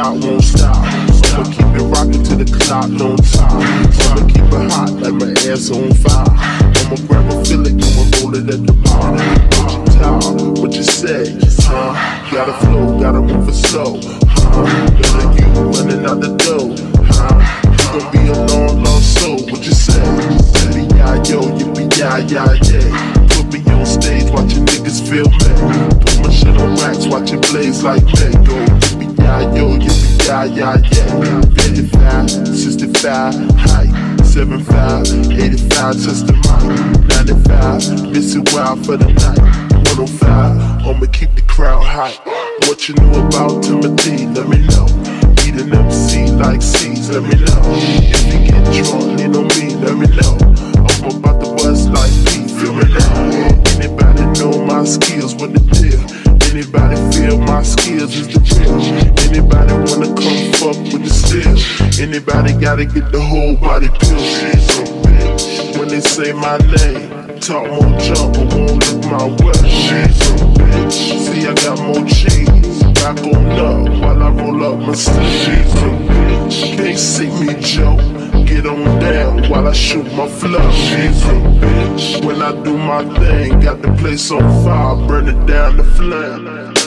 stop, won't stop. I'ma keep it rockin' till the clock don't stop. I'ma keep it hot like my ass on fire. I'ma grab a fillet, I'ma roll it at the bar. What you talk, what you say, huh? Gotta flow, gotta move it slow, huh? Better you running out the door, huh? You gon' be a long, long soul, what you say? Yippee-yi-yo, yippee-yi-yi-yay. Put me on stage, watching niggas feel me. Put my shit on racks, watching blaze like mango. Yippee-yi-yo, yippee-yi-yi-yay. 55, 65, height, 75, 85, touch the mic. 95, miss it wild for the night. 105, I'ma keep the crowd hype. What you know about Timothy, let me know. Eat an MC like C's, let me know. If you get drunk, lean on me, let me know. I'm about to bust like P, feel me now. Anybody know my skills, what the deal? Anybody feel my skills is the real? Anybody wanna come fuck with the steel? Anybody gotta get the whole body pill? She's a bitch. When they say my name, talk more jump, but won't look my way. She's a bitch. See, I got more cheese. Back on up while I roll up my sleeves. She's a bitch. Can't see me, Joe. Get on down while I shoot my flow. She's a bitch. When I do my thing, got the place on fire, burn it down the flame.